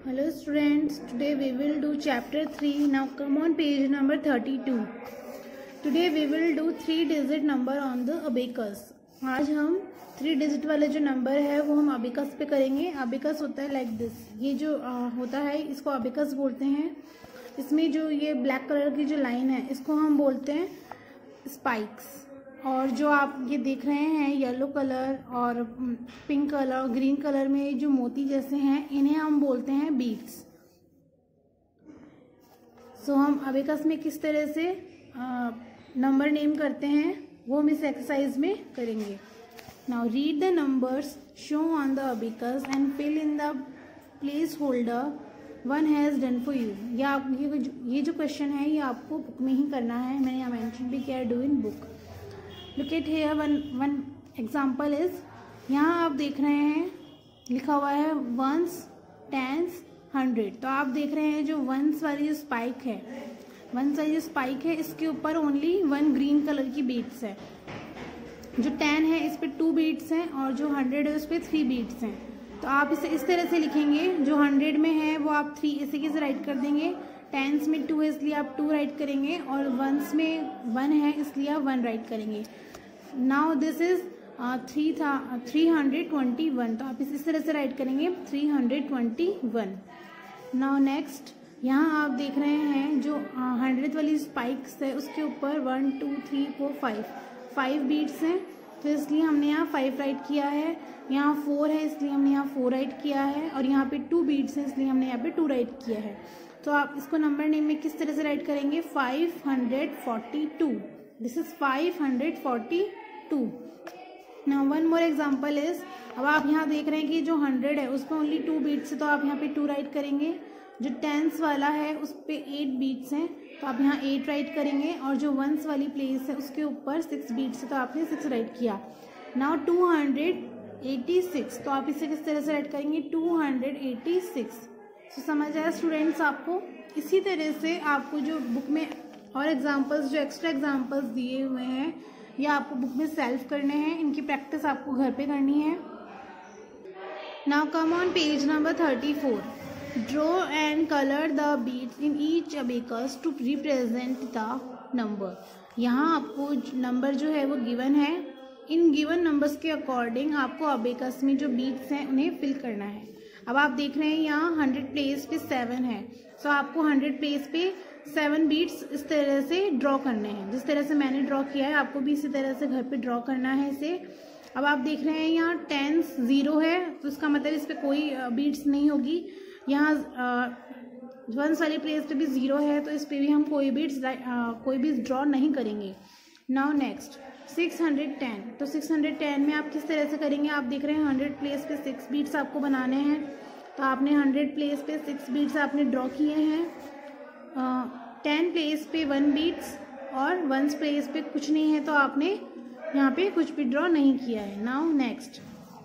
Hello students, today we will do chapter 3. Now come on page number 32. Today we will do 3-digit number on the abacus. आज हम 3-digit वाले जो number है वो हम abacus पे करेंगे. Abacus होता है like this. ये जो होता है इसको abacus बोलते हैं. इसमें जो ये ब्लैक कलर की जो लाइन है इसको हम बोलते हैं स्पाइक्स. और जो आप ये देख रहे हैं येलो कलर और पिंक कलर ग्रीन कलर में जो मोती जैसे हैं इन्हें हम बोलते हैं बीड्स. सो हम अबेकस में किस तरह से नंबर नेम करते हैं वो हम इस एक्सरसाइज में करेंगे. Now read the numbers show on the abacus and fill in the placeholder one has done for you. ये जो क्वेश्चन है ये आपको बुक में ही करना है. मैंने यहाँ मेंशन भी किया है do in book. Look at here one example is यहाँ आप देख रहे हैं लिखा हुआ है वंस टेंस 100. तो आप देख रहे हैं जो वंस वाली जो स्पाइक है इसके ऊपर ओनली 1 ग्रीन कलर की बीड्स है. जो 10 है इस पे 2 बीड्स हैं और जो 100 है उस पे 3 बीड्स हैं. तो आप इसे इस तरह से लिखेंगे. जो 100 में है वो आप 3 ऐसे कैसे राइट कर देंगे. टेंस में 2 है इसलिए आप 2 राइट करेंगे और वंस में 1 है इसलिए आप 1 राइट करेंगे. Now this is 321. तो आप इस तरह से राइट करेंगे 321. नाउ नेक्स्ट यहाँ आप देख रहे हैं जो 100 वाली स्पाइक्स है उसके ऊपर 1 2 3 4 5 बीड्स हैं. तो इसलिए हमने यहाँ 5 राइट किया है. यहाँ 4 है इसलिए हमने यहाँ 4 राइट किया है और यहाँ पे 2 बीड्स हैं इसलिए हमने यहाँ पे 2 राइट किया है. तो आप इसको नंबर नेम में किस तरह से राइट करेंगे 542. This is 542. Now one more example is अब आप यहाँ देख रहे हैं कि जो 100 है उस पर ओनली 2 बीट्स है तो आप यहाँ पे 2 राइट करेंगे. जो टेंस वाला है उस पे 8 बीट्स हैं तो आप यहाँ 8 राइट करेंगे और जो वंस वाली प्लेस है उसके ऊपर 6 बीट्स है तो आपने 6 राइट किया. नाउ 286. तो आप इसे किस तरह से राइट करेंगे 286. तो समझ आया स्टूडेंट्स आपको. इसी तरह से आपको जो बुक में और एग्जाम्पल्स जो एक्स्ट्रा एग्जाम्पल्स दिए हुए हैं ये आपको बुक में सेल्फ करने हैं. इनकी प्रैक्टिस आपको घर पे करनी है. Now come on page number 34. Draw and colour the beads in each abacus to represent the number. यहाँ आपको नंबर जो है वो गिवन है. इन गिवन नंबर्स के अकॉर्डिंग आपको अबेकस में जो बीड्स हैं उन्हें फिल करना है. अब आप देख रहे हैं यहाँ 100 प्लेस पे 7 है. सो आपको 100 प्लेस पे 7 बीट्स इस तरह से ड्रॉ करने हैं. जिस तरह से मैंने ड्रॉ किया है आपको भी इसी तरह से घर पे ड्रॉ करना है इसे. अब आप देख रहे हैं यहाँ 10 0 है तो इसका मतलब इस पर कोई बीट्स नहीं होगी. यहाँ वंस वाली प्लेस पे भी 0 है तो इस पर भी हम कोई भी ड्रॉ नहीं करेंगे. Now next 610. तो 610 में आप किस तरह से करेंगे. आप देख रहे हैं 100 प्लेस पे 6 बीट्स आपको बनाने हैं. तो आपने 100 प्लेस पे 6 बीट्स आपने ड्रॉ किए हैं. 10 प्लेस पे 1 बीट्स और 1 प्लेस पे कुछ नहीं है तो आपने यहाँ पे कुछ भी ड्रॉ नहीं किया है. Now next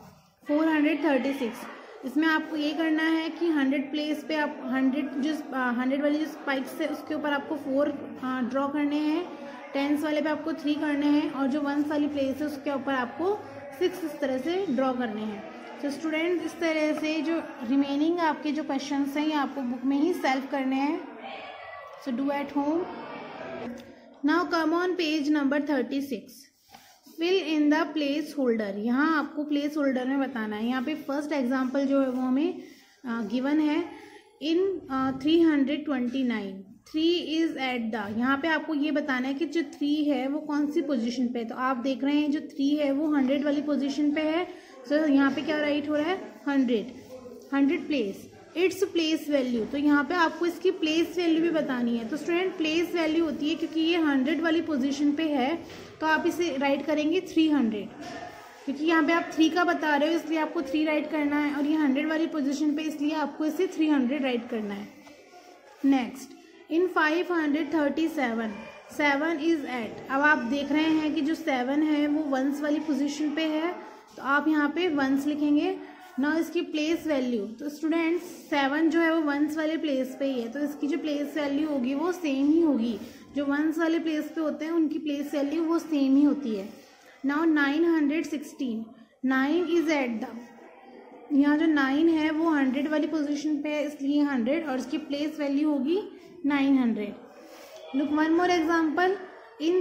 436. इसमें आपको ये करना है कि 100 प्लेस पे आप 100 वाली जो स्पाइक्स है उसके ऊपर आपको 4 ड्रॉ करने हैं. 10 वाले पे आपको 3 करने हैं और जो 1 वाली प्लेस है उसके ऊपर आपको 6 इस तरह से ड्रॉ करने हैं. तो स्टूडेंट इस तरह से जो रिमेनिंग आपके जो क्वेश्चंस हैं ये आपको बुक में ही सेल्फ करने हैं. So do at home. Now come on page number 36. Fill in the place holder. यहाँ आपको प्लेस होल्डर में बताना है. यहाँ पे फर्स्ट एग्जाम्पल जो है वो हमें गिवन है इन 329. 3 इज एट द. यहाँ पे आपको ये बताना है कि जो 3 है वो कौन सी पोजीशन पे है. तो आप देख रहे हैं जो 3 है वो 100 वाली पोजीशन पे है. सो यहाँ पे क्या राइट हो रहा है 100 प्लेस. Its place value. तो यहाँ पे आपको इसकी प्लेस वैल्यू भी बतानी है. तो स्टूडेंट प्लेस वैल्यू होती है क्योंकि ये 100 वाली पोजीशन पे है तो आप इसे राइट करेंगे 300. क्योंकि यहाँ पे आप 3 का बता रहे हो इसलिए आपको 3 राइट करना है और ये 100 वाली पोजीशन पे इसलिए आपको इसे 300 राइट करना है. Next in 537. 7 is at. अब आप देख रहे हैं कि जो 7 है वो वंस वाली पोजीशन पे है तो आप यहाँ पे वंस लिखेंगे. ना इसकी प्लेस वैल्यू. तो स्टूडेंट्स 7 जो है वो वंस वाले प्लेस पे ही है तो इसकी जो प्लेस वैल्यू होगी वो सेम ही होगी. जो वंस वाले प्लेस पे होते हैं उनकी प्लेस वैल्यू वो सेम ही होती है. नाउ 916. 9 इज एट द यहाँ जो 9 है वो 100 वाली पोजीशन पे है, इसलिए 100 और इसकी प्लेस वैल्यू होगी 900। Look one more example in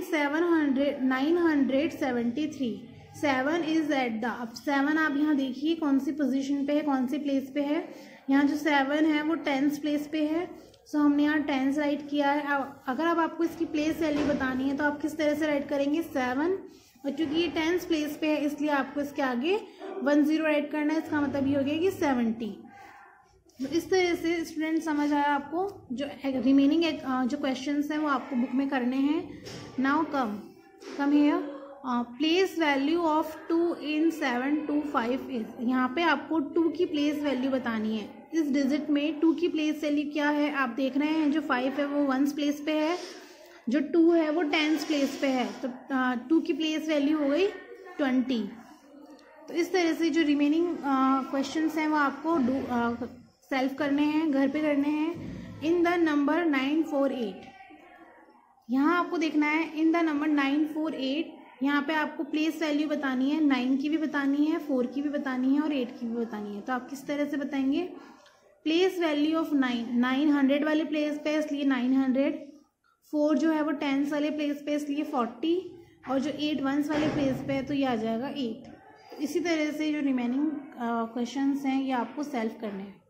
973 7 is at the, अब 7 आप यहाँ देखिए कौन सी पोजीशन पे है, कौन सी प्लेस पे है। यहाँ जो 7 है वो 10th प्लेस पे है, सो हमने यहाँ 10 राइट किया है। अगर अब आपको इसकी प्लेस वैल्यू बतानी है तो आप किस तरह से राइट करेंगे 7, और क्योंकि ये 10th प्लेस पे है इसलिए आपको इसके आगे 10 राइट करना है, इसका मतलब ये हो गया कि 70। तो इस तरह से स्टूडेंट समझ आया आपको। जो रिमेनिंग जो क्वेश्चंस हैं वो आपको बुक में करने हैं। Now come here, place value of 2 in 725 is, यहाँ पे आपको 2 की प्लेस वैल्यू बतानी है। इस डिजिट में 2 की प्लेस वैल्यू क्या है आप देख रहे हैं, जो 5 है वो 1st प्लेस पे है, जो 2 है वो 10th प्लेस पे है, तो 2 की प्लेस वैल्यू हो गई 20। तो इस तरह से जो रिमेनिंग क्वेश्चंस हैं वो आपको सेल्फ करने हैं, घर पे करने हैं। इन द नंबर 948, यहाँ आपको देखना है इन द नंबर 948, यहाँ पे आपको प्लेस वैल्यू बतानी है, 9 की भी बतानी है, 4 की भी बतानी है और 8 की भी बतानी है। तो आप किस तरह से बताएंगे, प्लेस वैल्यू ऑफ 900 वाले प्लेस पे इसलिए 900, 4 जो है वो 10 वाले प्लेस पे इसलिए 40, और जो 8 1s वाले प्लेस पे है तो ये आ जाएगा 8। तो इसी तरह से जो रिमेनिंग क्वेश्चंस हैं ये आपको सेल्फ करने हैं।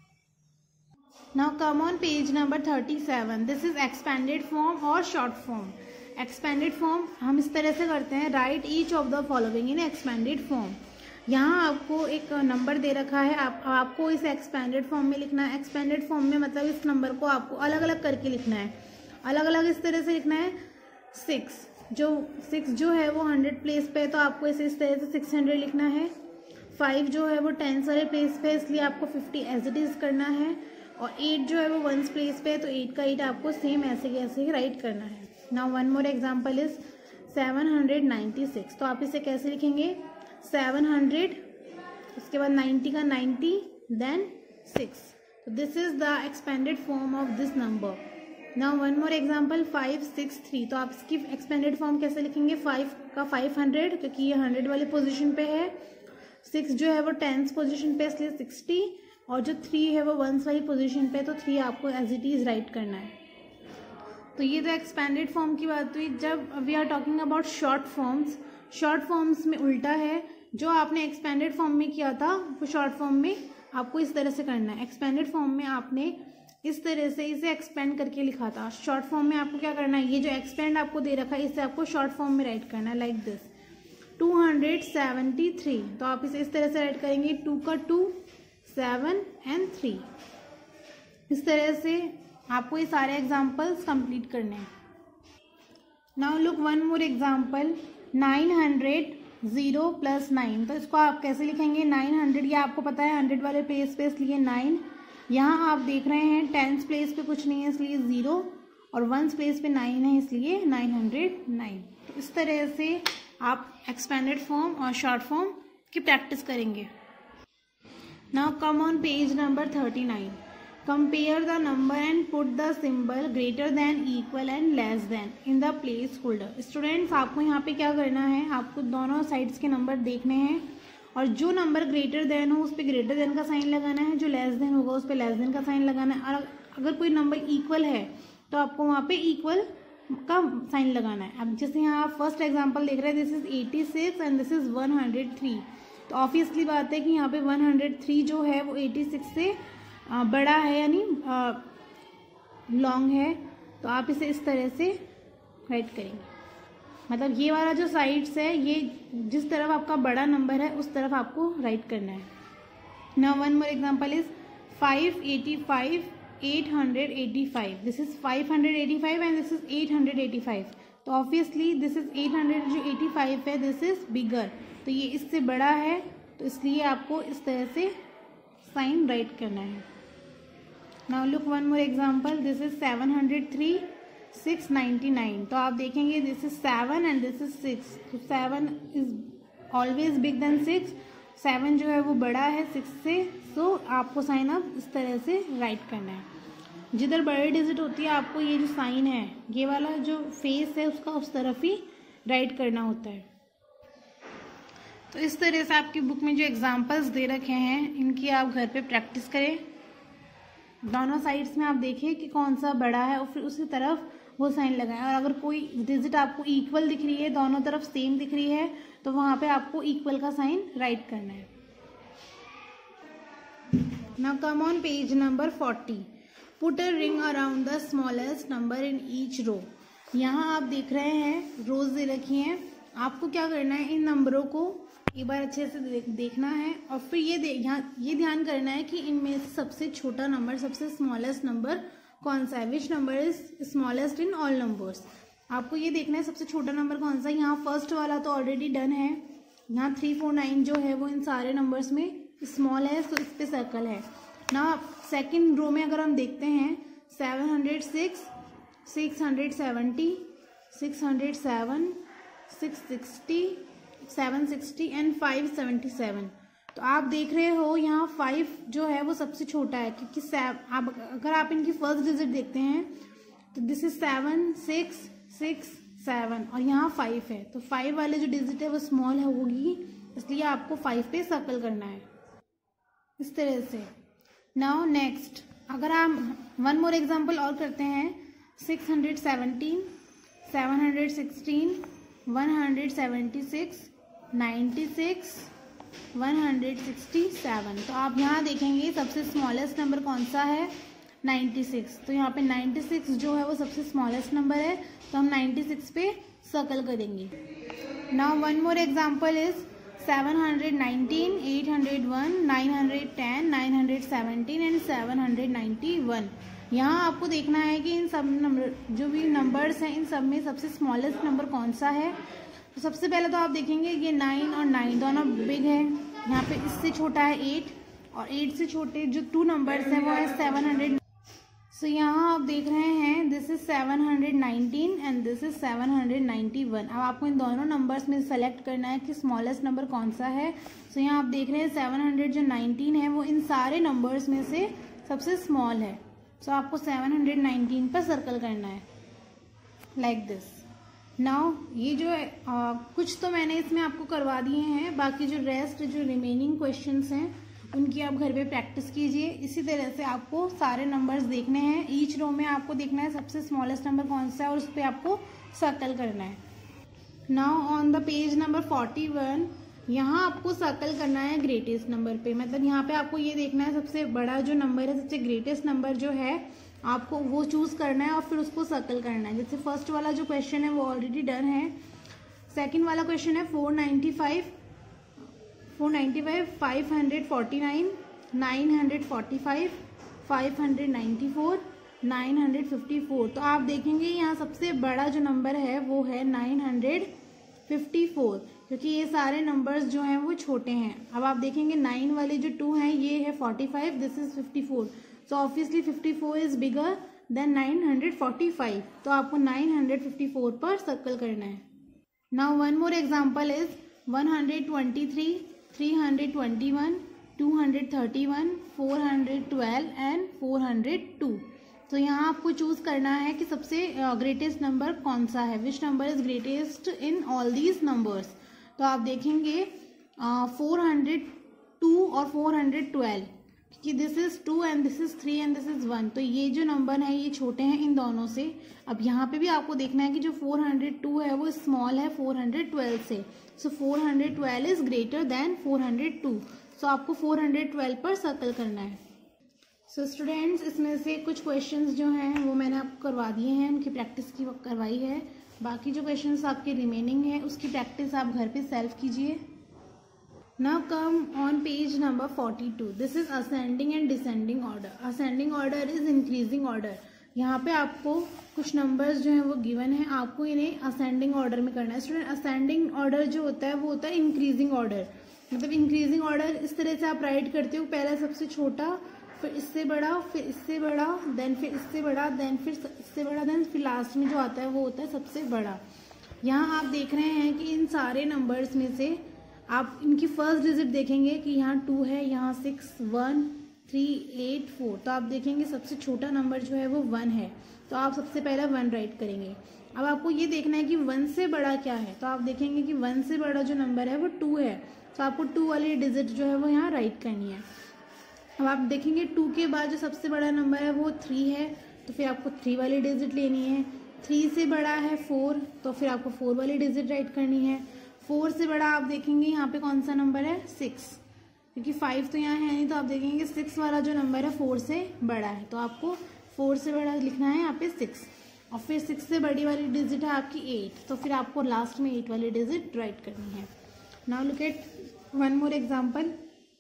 Now come on page number 37, this is expanded form और शॉर्ट फॉर्म। एक्सपेंडेड फॉर्म हम इस तरह से करते हैं, write each of the following in expanded form. यहाँ आपको एक नंबर दे रखा है, आपको इस एक्सपेंडेड फॉर्म में लिखना है। एक्सपेंडेड फॉर्म में मतलब इस नंबर को आपको अलग अलग करके लिखना है, अलग अलग इस तरह से लिखना है। 6 जो है वो 100 प्लेस पे है तो आपको इसे इस तरह से 600 लिखना है। 5 जो है वो 10 वाले प्लेस पे है इसलिए आपको 50 एज इट इज करना है, और 8 जो है वो 1s प्लेस पे है तो 8 का 8 आपको सेम ऐसे कैसे राइट करना है। Now one more example is 796, तो आप इसे कैसे लिखेंगे 700, उसके बाद 90 का 90 देन 6। तो this is the expanded form of this number. Now one more example 563, तो आप इसकी एक्सपेंडेड फॉर्म कैसे लिखेंगे, 5 का 500 क्योंकि ये 100 वाली पोजीशन पे है, 6 जो है वो 10th पोजीशन पे इसलिए 60, और जो 3 है वो 1s वाली पोजीशन पे, तो 3 आपको एज इट इज राइट करना है। तो ये तो एक्सपेंडेड फॉर्म की बात हुई। जब we are talking about short forms में उल्टा है, जो आपने एक्सपेंडेड फॉर्म में किया था वो शॉर्ट फॉर्म में आपको इस तरह से करना है। एक्सपेंडेड फॉर्म में आपने इस तरह से इसे एक्सपेंड करके लिखा था, शॉर्ट फॉर्म में आपको क्या करना है, ये जो एक्सपेंड आपको दे रखा है इसे आपको शॉर्ट फॉर्म में राइट करना है, लाइक दिस 273। तो आप इसे इस तरह से राइट करेंगे 2 का 2 7 एंड 3। इस तरह से आपको ये सारे एग्जाम्पल्स कंप्लीट करने हैं। Now look one more example 900 0 + 9, तो इसको आप कैसे लिखेंगे 900, ये आपको पता है 100 वाले प्लेस पे इसलिए 9, यहाँ आप देख रहे हैं 10th प्लेस पे कुछ नहीं है इसलिए 0, और 1s प्लेस पे 9 है इसलिए 909। तो इस तरह से आप एक्सपेंडेड फॉर्म और शॉर्ट फॉर्म की प्रैक्टिस करेंगे। Now come on page number 39, compare the number and put the symbol greater than, equal and less than in the placeholder. Students आपको यहाँ पे क्या करना है, आपको दोनों साइड्स के नंबर देखने हैं, और जो नंबर ग्रेटर देन हो उस पर ग्रेटर देन का साइन लगाना है, जो लेस देन होगा उस पर लेस देन का साइन लगाना है, और अगर कोई नंबर इक्वल है तो आपको वहाँ पे इक्वल का साइन लगाना है। अब जैसे यहाँ आप फर्स्ट एग्जांपल देख रहे हैं, this is 86 and this is 103, तो ऑब्वियसली बात है कि यहाँ पे 103 जो है वो 86 से बड़ा है यानी लॉन्ग है, तो आप इसे इस तरह से राइट करेंगे। मतलब ये वाला जो साइड्स है ये जिस तरफ आपका बड़ा नंबर है उस तरफ आपको राइट करना है। Now one more example is 585 885, this is 585 and this is 885, तो ऑब्वियसली दिस इज 800 जो 85 है दिस इज बिगर, तो ये इससे बड़ा है, तो इसलिए आपको इस तरह से साइन राइट करना है। Now look one more example, this is 703 699, तो आप देखेंगे this is 7 and this is 6, तो 7 इज ऑलवेज बिग देन 6, 7 जो है वो बड़ा है 6 से, सो आपको साइन अब इस तरह से राइट करना है। जिधर बड़ी डिजिट होती है आपको ये जो साइन है ये वाला जो फेस है उसका उस तरफ ही राइट करना होता है। तो इस तरह से आपकी बुक में जो एग्जाम्पल्स दे रखे हैं इनकी आप घर पे प्रैक्टिस करें। दोनों साइड्स में आप देखिए कि कौन सा बड़ा है और फिर उसी तरफ वो साइन लगाएं। और अगर कोई डिजिट आपको इक्वल दिख रही है, दोनों तरफ सेम दिख रही है, तो वहाँ पे आपको इक्वल का साइन राइट करना है। Now come on page number 40। Put a ring around the smallest number in each row. यहाँ आप देख रहे हैं रोज दे रखी हैं, आपको क्या करना है, इन नंबरों को एक बार अच्छे से देखना है और फिर ये ध्यान करना है कि इनमें से सबसे छोटा नंबर, सबसे स्मॉलेस्ट नंबर कौन सा है, which number is smallest in all numbers. आपको ये देखना है सबसे छोटा नंबर कौन सा है। यहाँ फर्स्ट वाला तो ऑलरेडी डन है, यहाँ 349 जो है वो इन सारे नंबर्स में स्मॉल है, तो इस पे सर्कल है ना। सेकंड रो में अगर हम देखते हैं 706, 670, 607, 660, 760 एंड 577। तो आप देख रहे हो यहाँ 5 जो है वो सबसे छोटा है, क्योंकि अगर आप इनकी फर्स्ट डिजिट देखते हैं तो दिस इज 7, 6, 6, 7 और यहाँ 5 है, तो 5 वाले जो डिजिट है वो स्मॉल है होगी, इसलिए आपको 5 पे सर्कल करना है इस तरह से। नाउ नेक्स्ट अगर हम वन मोर एग्जाम्पल और करते हैं 617, 716, 176, 96, 167। तो आप यहाँ देखेंगे सबसे स्मॉलेस्ट नंबर कौन सा है, 96। तो यहाँ पे 96 जो है वो सबसे स्मॉलेस्ट नंबर है, तो हम 96 पे सर्कल करेंगे। Now one more example is 719, 801, 910, 917 and 791। यहाँ आपको देखना है कि इन सब नंबर जो भी नंबर्स हैं इन सब में सबसे स्मॉलेस्ट नंबर कौन सा है। तो सबसे पहले तो आप देखेंगे ये 9 और 9 दोनों बिग है, यहाँ पे इससे छोटा है 8 और 8 से छोटे जो 2 नंबर्स हैं वो है 700। सो यहाँ आप देख रहे हैं this is 719 and this is 791। अब आपको इन दोनों नंबर्स में सेलेक्ट करना है कि स्मॉलेस्ट नंबर कौन सा है। सो यहाँ आप देख रहे हैं 719 है वो इन सारे नंबर्स में से सबसे स्मॉल है, सो आपको 719 पर सर्कल करना है लाइक दिस। नाउ ये जो है कुछ तो मैंने इसमें आपको करवा दिए हैं, बाकी जो रेस्ट जो रिमेनिंग क्वेश्चंस हैं उनकी आप घर पे प्रैक्टिस कीजिए। इसी तरह से आपको सारे नंबर्स देखने हैं, ईच रो में आपको देखना है सबसे स्मॉलेस्ट नंबर कौन सा है और उस पर आपको सर्कल करना है। Now on the page number 41 यहाँ आपको सर्कल करना है ग्रेटेस्ट नंबर पे, मतलब यहाँ पे आपको ये देखना है सबसे बड़ा जो नंबर है, सबसे ग्रेटेस्ट नंबर जो है आपको वो चूज करना है और फिर उसको सर्कल करना है। जैसे फर्स्ट वाला जो क्वेश्चन है वो ऑलरेडी डन है। सेकंड वाला क्वेश्चन है 495, 549, 945, 594, 954। तो आप देखेंगे यहाँ सबसे बड़ा जो नंबर है वो है 954, क्योंकि ये सारे नंबर्स जो हैं वो छोटे हैं। अब आप देखेंगे 9 वाले जो 2 हैं ये है 45, this is 54, so obviously 54 is bigger than 945, तो आपको 954 पर सर्कल करना है। Now one more example is 123, 321, 231, 412 and 402। तो यहाँ आपको चूज करना है कि सबसे ग्रेटेस्ट नंबर कौन सा है, which number is greatest in all these numbers. तो आप देखेंगे 402 और 412, क्योंकि this is 2 and this is 3 and this is 1, तो ये जो नंबर है ये छोटे हैं इन दोनों से। अब यहाँ पे भी आपको देखना है कि जो 402 है वो स्मॉल है 412 से, so 412 is greater than 402, so आपको 412 पर सर्कल करना है। सो स्टूडेंट्स इसमें से कुछ क्वेश्चंस जो हैं वो मैंने आपको करवा दिए हैं, उनकी प्रैक्टिस की करवाई है। बाकी जो क्वेश्चंस आपके रिमेनिंग है उसकी प्रैक्टिस आप घर पे सेल्फ कीजिए। Now come on page number 42, this is ascending and descending order. Ascending order is increasing order. यहाँ पे आपको कुछ नंबर्स जो हैं वो गिवन है, आपको इन्हें असेंडिंग ऑर्डर में करना है। स्टूडेंट असेंडिंग ऑर्डर जो होता है वो होता है इंक्रीजिंग ऑर्डर, मतलब इंक्रीजिंग ऑर्डर इस तरह से आप राइट करते हो, पहले सबसे छोटा, फिर इससे बड़ा, फिर इससे बड़ा, देन फिर इससे बड़ा, देन फिर इससे बड़ा, देन फिर लास्ट में जो आता है वो होता है सबसे बड़ा। यहाँ आप देख रहे हैं कि इन सारे नंबर्स में से आप इनकी फर्स्ट डिजिट देखेंगे कि यहाँ 2 है, यहाँ 6, 1, 3, 8, 4, तो आप देखेंगे सबसे छोटा नंबर जो है वो 1 है, तो आप सबसे पहला 1 राइट करेंगे। अब आपको ये देखना है कि 1 से बड़ा क्या है, तो आप देखेंगे कि 1 से बड़ा जो नंबर है वो 2 है, तो आपको 2 वाली डिजिट जो है वो यहाँ राइट करनी है। अब आप देखेंगे 2 के बाद जो सबसे बड़ा नंबर है वो 3 है, तो फिर आपको 3 वाली डिजिट लेनी है। 3 से बड़ा है 4, तो फिर आपको 4 वाली डिजिट राइट करनी है। 4 से बड़ा आप देखेंगे यहाँ पे कौन सा नंबर है, 6, क्योंकि 5 तो यहाँ है नहीं, तो आप देखेंगे 6 वाला जो नंबर है 4 से बड़ा है, तो आपको 4 से बड़ा लिखना है यहाँ पे 6। और फिर 6 से बड़ी वाली डिजिट है आपकी 8, तो फिर आपको लास्ट में 8 वाली डिजिट राइट करनी है। Now look at one more example.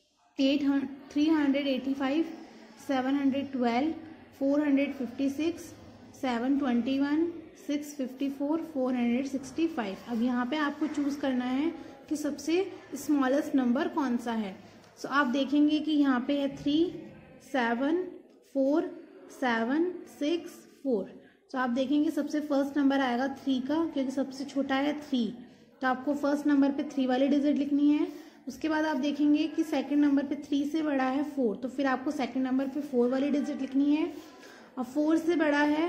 385, 712, 456, 721, 654, 465। अब यहाँ पे आपको चूज करना है कि सबसे स्मॉलेस्ट नंबर कौन सा है। सो आप देखेंगे कि यहाँ पे है 3, 7, 4, 7, 6, 4। तो आप देखेंगे सबसे फर्स्ट नंबर आएगा 3 का, क्योंकि सबसे छोटा है 3, तो आपको फर्स्ट नंबर पे 3 वाली डिजिट लिखनी है। उसके बाद आप देखेंगे कि सेकंड नंबर पे 3 से बड़ा है 4, तो फिर आपको सेकंड नंबर पे 4 वाली डिजिट लिखनी है। और 4 से बड़ा है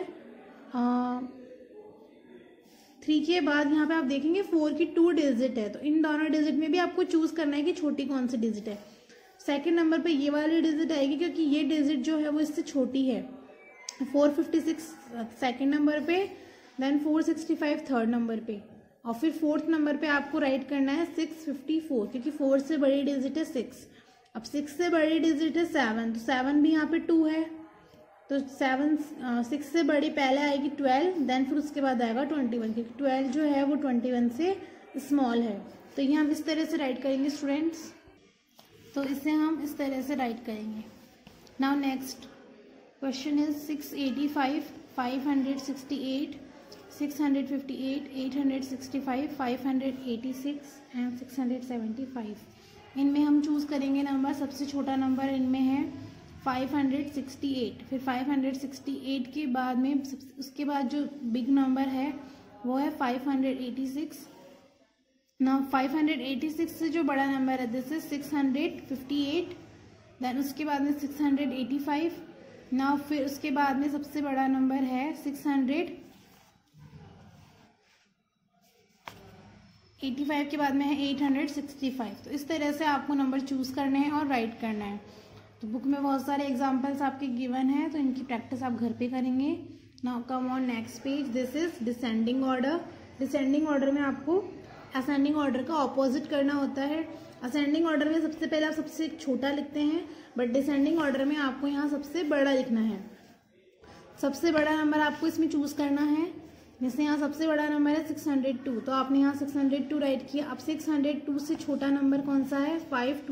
3 के बाद यहाँ पे आप देखेंगे 4 की 2 डिजिट है, तो इन दोनों डिजिट में भी आपको चूज करना है कि छोटी कौन सी डिजिट है। सेकंड नंबर पे ये वाली डिजिट आएगी, क्योंकि ये डिजिट जो है वो इससे छोटी है। 456 सेकंड नंबर पे, देन 465 थर्ड नंबर पे, और फिर फोर्थ नंबर पे आपको राइट करना है 654, क्योंकि 4 से बड़ी डिजिट है 6। अब 6 से बड़ी डिजिट है 7, तो 7 भी यहाँ पे 2 है, तो 6 से बड़ी पहले आएगी 12, देन फिर उसके बाद आएगा 21, क्योंकि 12 जो है वो 21 से स्मॉल है। तो ये हम इस तरह से राइट करेंगे स्टूडेंट्स, तो इसे हम इस तरह से राइट करेंगे। Now next question is 685, 568, 658, 865, 586 and 675। इनमें हम चूज करेंगे नंबर, सबसे छोटा नंबर इनमें है 568। फिर 568 के बाद में उसके बाद जो बिग नंबर है वो है 586। ना 586 से जो बड़ा नंबर है दिस इज 658, देन उसके बाद में 685। ना फिर उसके बाद में सबसे बड़ा नंबर है 685 के बाद में है 865। तो इस तरह से आपको नंबर चूज करने हैं और राइट करना है। तो बुक में बहुत सारे एग्जांपल्स आपके गिवन हैं, तो इनकी प्रैक्टिस आप घर पे करेंगे। Now come on next page, this is descending order. Descending order में आपको असेंडिंग ऑर्डर का ऑपोजिट करना होता है। असेंडिंग ऑर्डर में सबसे पहले आप सबसे छोटा लिखते हैं, बट डिसेंडिंग ऑर्डर में आपको यहाँ सबसे बड़ा लिखना है। सबसे बड़ा नंबर आपको इसमें चूज करना है। जैसे यहाँ सबसे बड़ा नंबर है 602, तो आपने यहाँ 602 राइट किया। अब 602 से छोटा नंबर कौन सा है,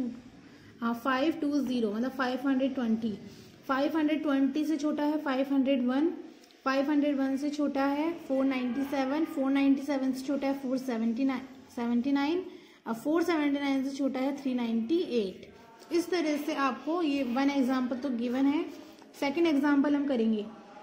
520, मतलब 520। 520 से छोटा है 501, 501 से छोटा है 497, 497 से छोटा है 479, और 479 से छोटा है 398। इस तरह से आपको ये वन एग्जाम्पल तो गिवन है। सेकंड एग्जाम्पल हम करेंगे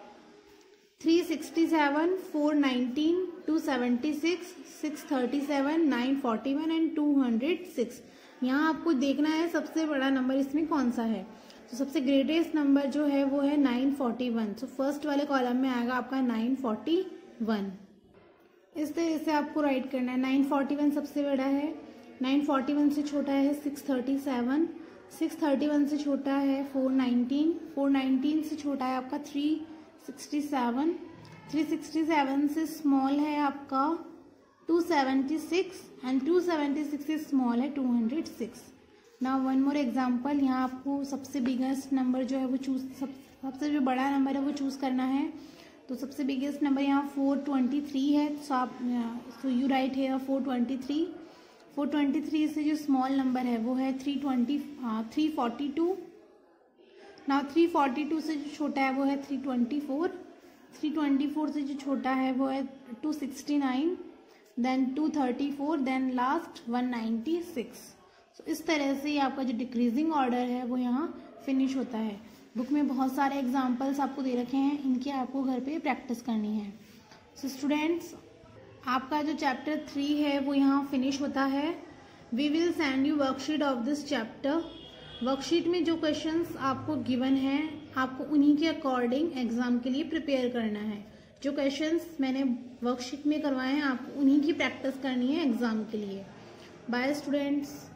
367, 419, 276, 637, 941 एंड 206। यहाँ आपको देखना है सबसे बड़ा नंबर इसमें कौन सा है। तो सबसे ग्रेटेस्ट नंबर जो है वो है 941। सो फर्स्ट वाले कॉलम में आएगा आपका 941। इस तरह से आपको राइट करना है। 941 सबसे बड़ा है, 941 से छोटा है 637, 631 से छोटा है 419, 419 से छोटा है आपका 367, 367 से स्मॉल है आपका 276 एंड 276 से स्मॉल है 206। नाउ वन मोर एग्जांपल, यहाँ आपको सबसे बिगेस्ट नंबर जो है वो सबसे जो बड़ा नंबर है वो चूज करना है। तो सबसे बिगेस्ट नंबर यहाँ 423 है, सो यू राइट है 423। 423 से जो स्मॉल नंबर है वो है 342। नाउ 342 से जो छोटा है वो है 324, 324 से जो छोटा है वो है 269, देन 234, देन लास्ट 196। तो इस तरह से ये आपका जो डिक्रीजिंग ऑर्डर है वो यहाँ फिनिश होता है। बुक में बहुत सारे एग्जाम्पल्स आपको दे रखे हैं, इनकी आपको घर पे प्रैक्टिस करनी है। सो स्टूडेंट्स, आपका जो चैप्टर 3 है वो यहाँ फिनिश होता है। We will send you worksheet of this chapter. Worksheet में जो क्वेश्चंस आपको गिवन है आपको उन्हीं के अकॉर्डिंग एग्जाम के लिए प्रिपेयर करना है। जो क्वेश्चंस मैंने वर्कशीट में करवाए हैं आपको उन्हीं की प्रैक्टिस करनी है एग्जाम के लिए। Bye students.